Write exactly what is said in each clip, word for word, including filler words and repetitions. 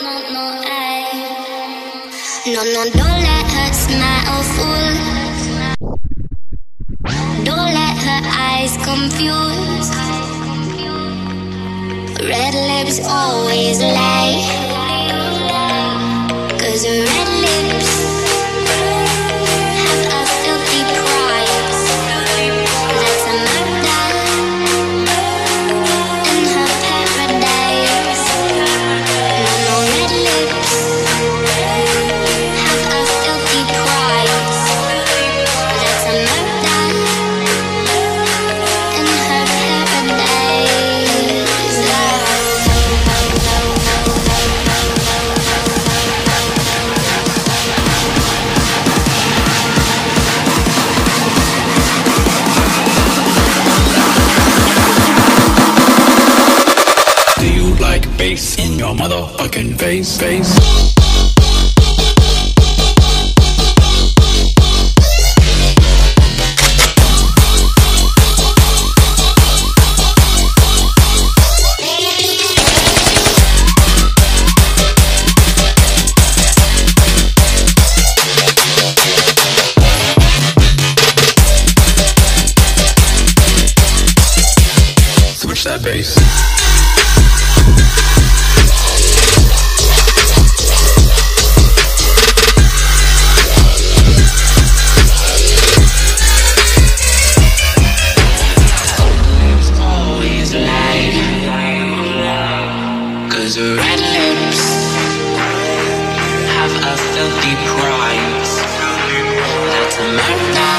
No, no, don't let her smile fool. Don't let her eyes confuse. Red lips always lie, 'cause red lips have a filthy price. That's a murder in her paradise. No, no, red lips have a filthy price. That's a murder in her paradise. Do you like bass in your motherfucking face, face? Switch that bass. Cause red lips have a filthy price. That's a murder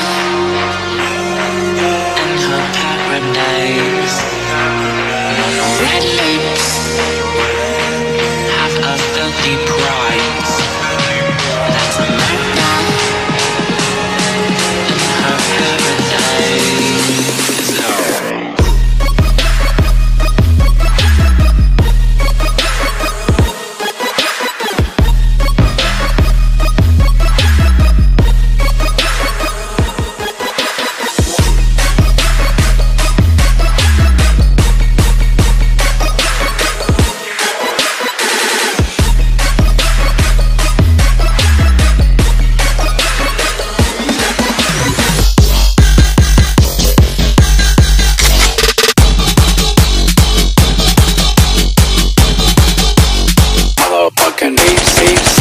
in her paradise. Red lips have a filthy price. That's a murder in her paradise. Motherfucking apes, apes.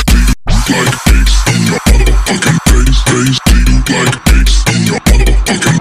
Like apes in your motherfucking face, face. Do you like apes in your motherfucking